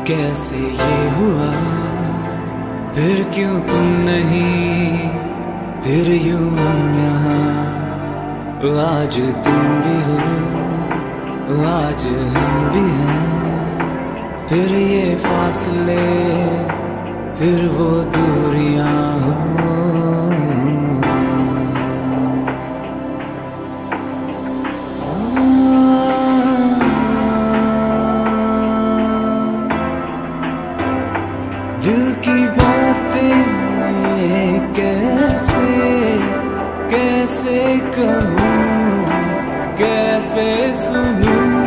कैसे ये हुआ, फिर क्यों तुम नहीं, फिर यूं हम यहाँ। आज तुम भी हो, आज हम भी हैं, फिर ये फासले, फिर वो दूरियां हो। दिल की बातें कैसे कैसे कहूँ, कैसे सुनूं,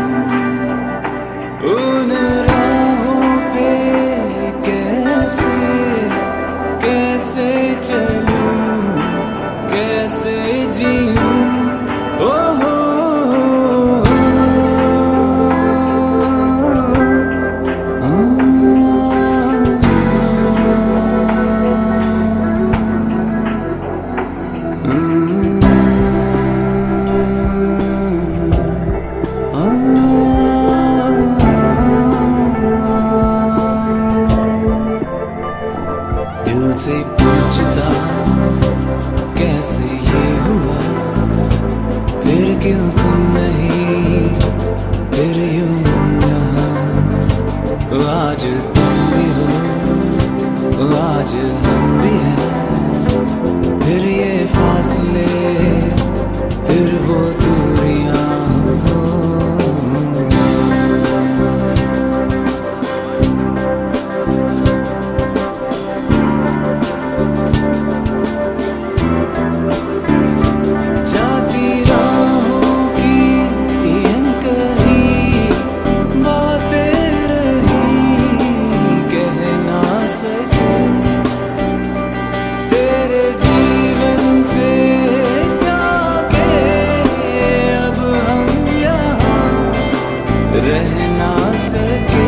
उन राहों पे कैसे कैसे चलूं, कैसे जीऊं। ओह दिल से पूछता कैसे ये हुआ, फिर क्यों तुम नहीं, फिर यूं हम यहाँ। आज तुम भी हो, आज हम भी हैं, फिर ये फासले, फिर वो दूरियां हो। रह ना सके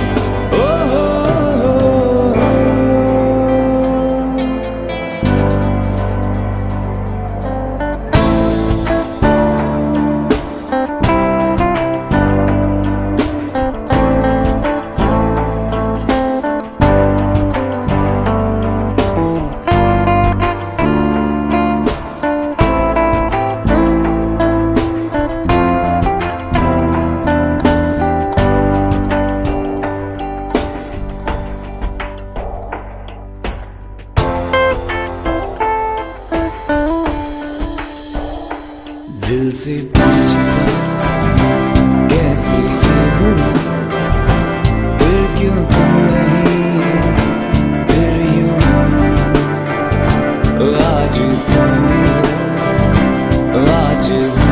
दिल से पूछता कैसे ये हुआ, फिर क्यों तुम नहीं, फिर यूं हम। आज तुम भी हो, आज